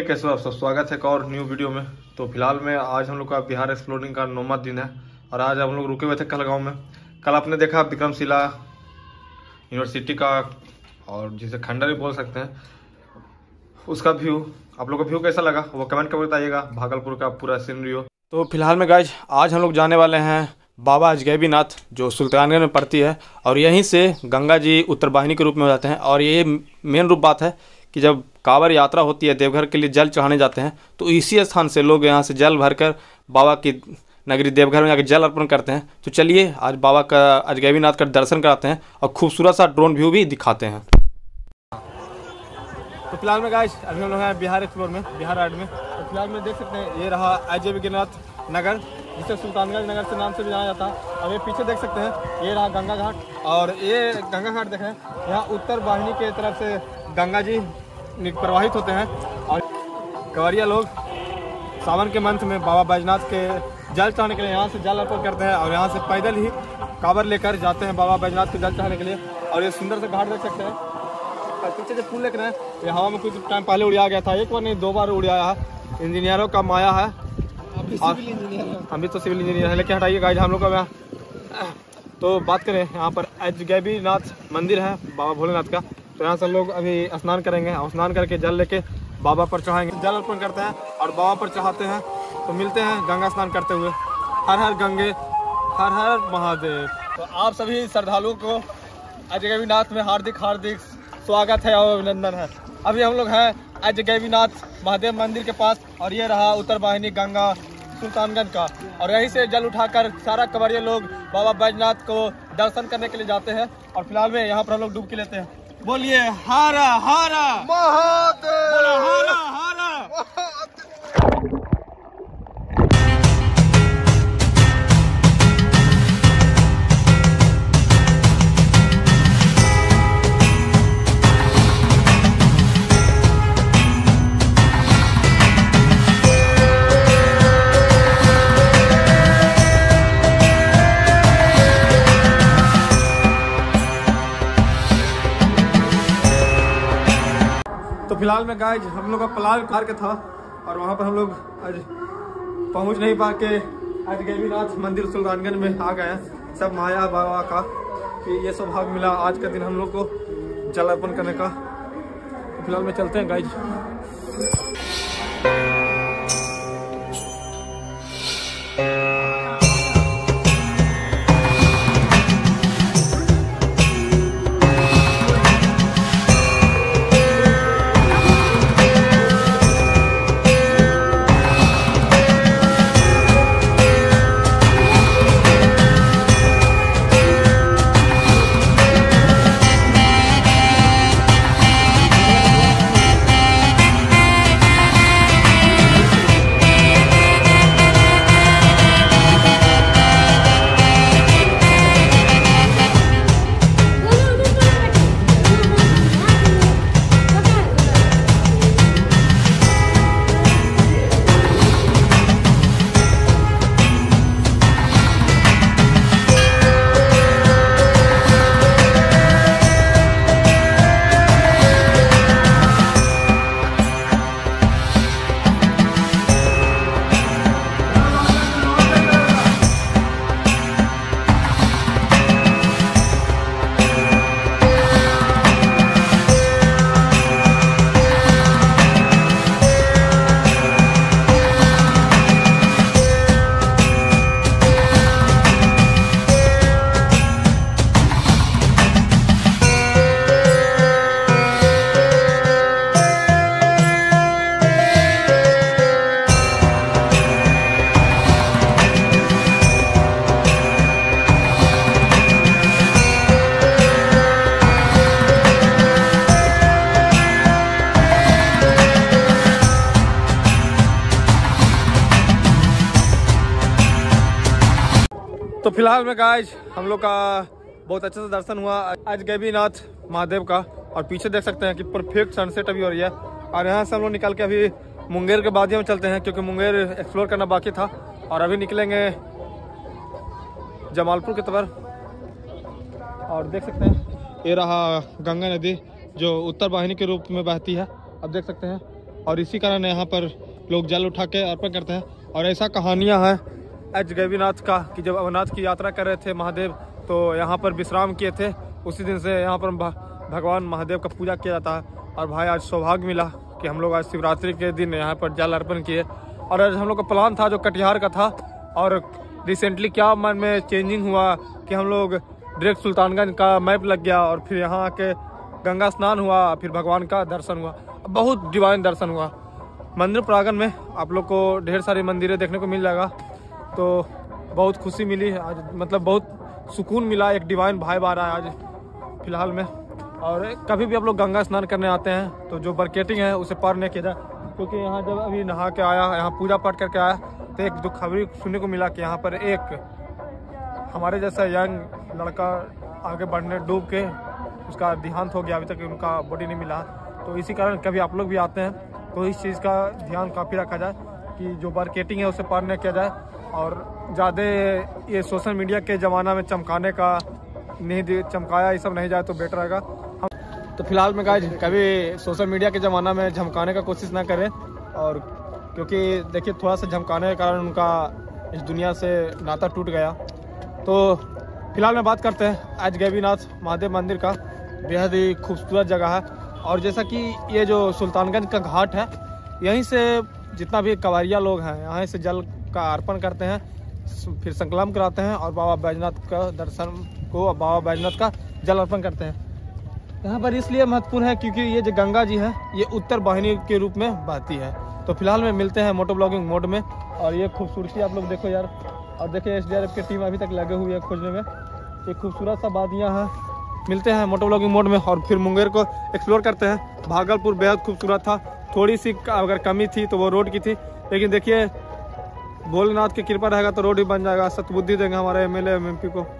कैसे हो आप सब। स्वागत है एक और न्यू वीडियो में। तो फिलहाल में आज हम लोग का बिहार एक्सप्लोरिंग का 9वां दिन है और आज हम लोग रुके हुए थे कहलगांव में। कल आपने देखा विक्रमशिला यूनिवर्सिटी का और जिसे खंडर भी बोल सकते हैं, उसका व्यू। आप लोग का व्यू कैसा लगा वो कमेंट कर बताइएगा। भागलपुर का पूरा सीनरी हो। तो फिलहाल में गाइज आज हम लोग जाने वाले हैं बाबा अजगैबीनाथ जो सुल्तानगंज में पड़ती है और यहीं से गंगा जी उत्तर वाहिनी के रूप में हो जाते हैं। और ये मेन रूप बात है कि जब कांवड़ यात्रा होती है देवघर के लिए जल चढ़ाने जाते हैं तो इसी स्थान से लोग यहाँ से जल भरकर बाबा की नगरी देवघर में जाकर जल अर्पण करते हैं। तो चलिए आज बाबा का अजगैबीनाथ का दर्शन कराते हैं और खूबसूरत सा ड्रोन व्यू भी दिखाते हैं। तो फिलहाल में गाइस अभी हम लोग हैं बिहार एक्सप्लोर में, बिहार राइड में। तो फिलहाल में देख सकते हैं ये रहा अजगैबीनाथ नगर जिसे सुल्तानगंज नगर से नाम से भी जाना जाता है। अब ये पीछे देख सकते हैं ये रहा गंगा घाट और ये गंगा घाट देखें यहाँ उत्तर वाहिनी के तरफ से गंगा जी प्रवाहित होते हैं और कंवरिया लोग सावन के मंथ में बाबा बैजनाथ के जल चढ़ाने के लिए यहाँ से जल अर्पण करते हैं और यहाँ से पैदल ही कांवड़ लेकर जाते हैं बाबा बैजनाथ के जल चढ़ाने के लिए। और ये सुंदर से घाट देख सकते हैं। पीछे जो पुल देख रहे हैं ये हवा में कुछ टाइम पहले उड़ाया गया था, एक बार नहीं 2 बार उड़ाया है। इंजीनियरों का माया है। हम भी तो सिविल इंजीनियर है। लेकिन हटाइए गाइस हम लोग का तो बात करें यहाँ पर अजगैबीनाथ मंदिर है बाबा भोलेनाथ का। तो यहाँ से लोग अभी स्नान करेंगे और स्नान करके जल लेके बाबा पर चढ़ाएंगे, जल अर्पण करते हैं और बाबा पर चढ़ाते हैं। तो मिलते हैं गंगा स्नान करते हुए। हर हर गंगे हर हर महादेव। तो आप सभी श्रद्धालुओं को अजगैबीनाथ में हार्दिक हार्दिक स्वागत है और अभिनंदन है। अभी हम लोग हैं अजगैबीनाथ महादेव मंदिर के पास और ये रहा उत्तर वाहिनी गंगा सुल्तानगंज का। और यहीं से जल उठाकर सारा कंवरिया लोग बाबा बैजनाथ को दर्शन करने के लिए जाते हैं। और फिलहाल में यहाँ पर हम लोग डुबकी लेते हैं। बोलिए हरा हरा महादेव, हरा हरा। तो फिलहाल में गाइज हम लोग का प्लान कार के था और वहाँ पर हम लोग आज पहुँच नहीं पा के अजगैबीनाथ मंदिर सुल्तानगंज में आ गए हैं। सब माया बाबा का कि ये सौभाग्य मिला आज का दिन हम लोग को जल अर्पण करने का। तो फिलहाल में चलते हैं गाइज। तो फिलहाल में गाइज हम लोग का बहुत अच्छे से दर्शन हुआ अजगैबीनाथ महादेव का। और पीछे देख सकते हैं कि परफेक्ट सनसेट अभी हो रही है। और यहाँ से हम लोग निकल के अभी मुंगेर के वादियों में चलते हैं क्योंकि मुंगेर एक्सप्लोर करना बाकी था। और अभी निकलेंगे जमालपुर की तरफ। और देख सकते हैं ये रहा गंगा नदी जो उत्तर वाहिनी के रूप में बहती है, अब देख सकते हैं। और इसी कारण यहाँ पर लोग जल उठा के अर्पण करते हैं। और ऐसा कहानियाँ हैं एच गैवीनाथ का कि जब अमरनाथ की यात्रा कर रहे थे महादेव, तो यहाँ पर विश्राम किए थे। उसी दिन से यहाँ पर भगवान महादेव का पूजा किया जाता है। और भाई आज सौभाग्य मिला कि हम लोग आज शिवरात्रि के दिन यहाँ पर जल अर्पण किए। और आज हम लोग का प्लान था जो कटिहार का था, और रिसेंटली क्या मन में चेंजिंग हुआ कि हम लोग डायरेक्ट सुल्तानगंज का मैप लग गया और फिर यहाँ आके गंगा स्नान हुआ, फिर भगवान का दर्शन हुआ। बहुत डिवाइन दर्शन हुआ। मंदिर प्रांगण में आप लोग को ढेर सारी मंदिरें देखने को मिल जाएगा, तो बहुत खुशी मिली आज, मतलब बहुत सुकून मिला। एक डिवाइन वाइब आ रहा है आज फिलहाल में। और कभी भी आप लोग गंगा स्नान करने आते हैं तो जो बरकेटिंग है उसे पार नहीं किया जाए, क्योंकि यहाँ जब अभी नहा के आया, यहाँ पूजा पाठ करके आया, तो एक दुख खबरी सुनने को मिला कि यहाँ पर एक हमारे जैसा यंग लड़का आगे बढ़ने डूब के उसका देहांत हो गया। अभी तक उनका बॉडी नहीं मिला। तो इसी कारण कभी आप लोग भी आते हैं तो इस चीज़ का ध्यान काफ़ी रखा जाए कि जो बरकेटिंग है उसे पार न किया जाए। और ज़्यादा ये सोशल मीडिया के ज़माना में चमकाने का नहीं, चमकाया ये सब नहीं जाए तो बेटर रहेगा। तो फिलहाल में गाइस कभी सोशल मीडिया के ज़माना में झमकाने का कोशिश ना करें, और क्योंकि देखिए थोड़ा सा झमकाने के कारण उनका इस दुनिया से नाता टूट गया। तो फिलहाल में बात करते हैं आज गैवीनाथ महादेव मंदिर का। बेहद ही खूबसूरत जगह है। और जैसा कि ये जो सुल्तानगंज का घाट है, यहीं से जितना भी कवरिया लोग हैं यहाँ से जल का अर्पण करते हैं, फिर संकल्प कराते हैं और बाबा बैजनाथ का दर्शन को, बाबा बैजनाथ का जल अर्पण करते हैं। यहाँ पर इसलिए महत्वपूर्ण है क्योंकि ये जो गंगा जी है ये उत्तर वाहिनी के रूप में बहती है। तो फिलहाल में मिलते हैं मोटो ब्लॉगिंग मोड में। और ये खूबसूरती आप लोग देखो यार, और देखिए SDRF की टीम अभी तक लगे हुई है खोजने में। ये खूबसूरत सा वादियाँ हैं। मिलते हैं मोटो ब्लॉगिंग मोड में और फिर मुंगेर को एक्सप्लोर करते हैं। भागलपुर बेहद खूबसूरत था, थोड़ी सी अगर कमी थी तो वो रोड की थी, लेकिन देखिए भोलेनाथ की कृपा रहेगा तो रोड ही बन जाएगा। सतबुद्धि देंगे हमारे MLA MP को।